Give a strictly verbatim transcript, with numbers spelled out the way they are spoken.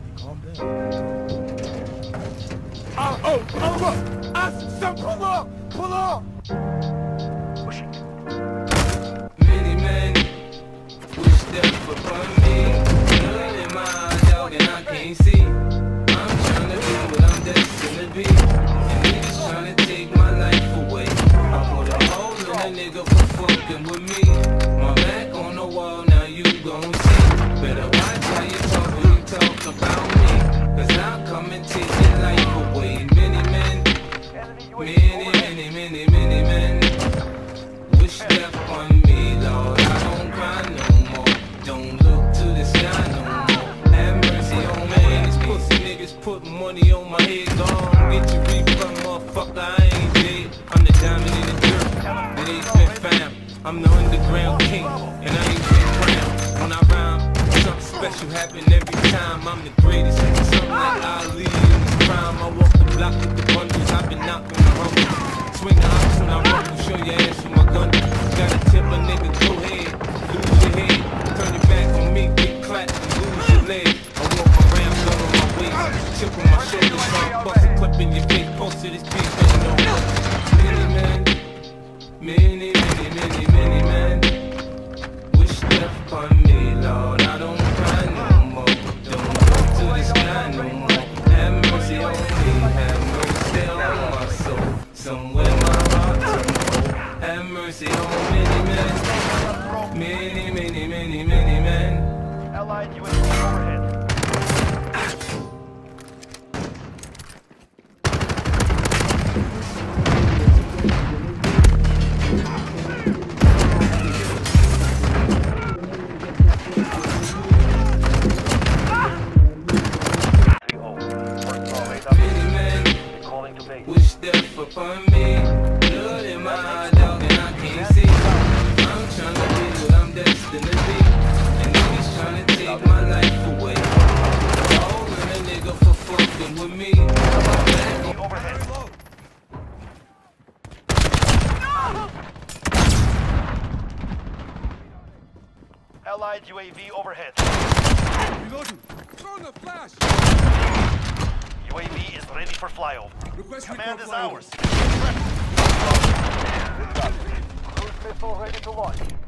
Calm down. Oh, oh, oh, look! I some pull up! Pull up! Pushing. Many men wish death upon me. Blood in my eyes, dog, and I can't see. I'm trying to be what I'm destined to be. And niggas trying to take my life away. I put a hole in a nigga for fucking with me. My back on the wall, now you gon' see. Better watch how you talk when you talk about me. Cause I'll come and take your life away. Many men, many, many, many, many men wish death on me, Lord. I don't cry no more. Don't look to the sky no more. Have mercy on me. These pussy niggas put money on my head. Gone, get your refund, motherfucker. I ain't dead. I'm the diamond in the dirt. It ain't been found. I'm the underground king, and I ain't been crowned. When I rhyme, something special happen every time. I'm the greatest. Something like Ali in this prime. I walk the block with the bundles. I've been knocking the rumble. Swing the ox when I rumble. Show your ass with my gun. Gotta tip a nigga, go ahead. Lose your head. Turn your back on me, get clapped and lose your leg. I walk around, gun on my waist. Chip on my shoulders, bust a clip in your face. Posted this beat, no. Many men, many, many, many, many men wish death upon me, Lord. I don't cry no more. Don't look to the sky no more. Have mercy on me, have mercy on my soul. Somewhere my heart tomorrow. Have mercy on many men, many, many, many, many men. Allied U A V overhead. Wish death upon me. Blood in my eye, dog, and I can't see. I'm trying to be what I'm destined to be. And niggas trying to take my life away. All in a nigga for fucking with me. Overhead. Allied U A V overhead. Reloading. Throw the flash. U A V is ready for flyover. Request Command is recall ours. Cruise missile ready to launch.